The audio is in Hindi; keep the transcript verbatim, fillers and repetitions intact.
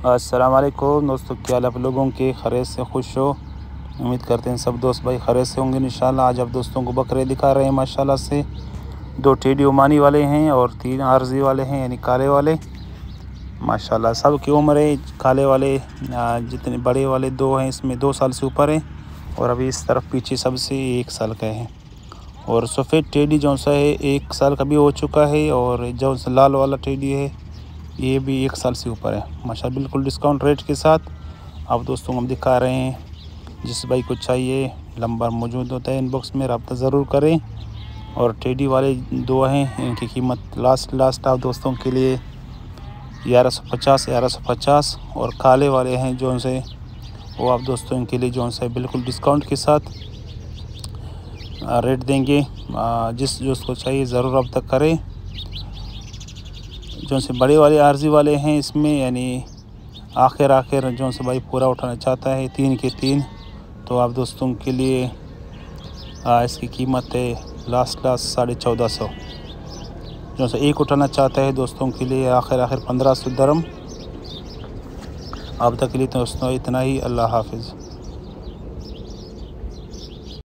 अस्सलाम वालेकुम दोस्तों, क्या हाल आप लोगों के? खैरियत से खुश हो? उम्मीद करते हैं सब दोस्त भाई खैरियत से होंगे इंशाल्लाह। आज आप दोस्तों को बकरे दिखा रहे हैं माशाल्लाह से। दो टेडी ओमानी वाले हैं और तीन आरजी वाले हैं यानी काले वाले। माशाल्लाह सब की उम्र है, काले वाले जितने बड़े वाले दो हैं इसमें दो साल से ऊपर हैं और अभी इस तरफ पीछे सबसे एक साल का है। और सफ़ेद टेडी जो सा है एक साल का भी हो चुका है और जो लाल वाला टेडी है ये भी एक साल से ऊपर है माशाल्लाह। बिल्कुल डिस्काउंट रेट के साथ आप दोस्तों को हम दिखा रहे हैं। जिस भाई को चाहिए नंबर मौजूद होता है, इनबॉक्स में रब्ता ज़रूर करें। और टेडी वाले दो हैं, इनकी कीमत लास्ट लास्ट आप दोस्तों के लिए ग्यारह सौ पचास ग्यारह सौ पचास। और काले वाले हैं जो से वो आप दोस्तों के लिए जो से बिल्कुल डिस्काउंट के साथ रेट देंगे। जिस जो उसको चाहिए ज़रूर रब्ता करें। जो से बड़े वाले आरजी वाले हैं इसमें यानी आखिर आखिर जो से भाई पूरा उठाना चाहता है तीन के तीन, तो आप दोस्तों के लिए आ, इसकी कीमत है लास्ट लास्ट साढ़े चौदह सौ। जो से एक उठाना चाहता है दोस्तों के लिए आखिर आखिर पंद्रह सौ दरम। अब तक के लिए दोस्तों इतना ही। अल्लाह हाफिज़।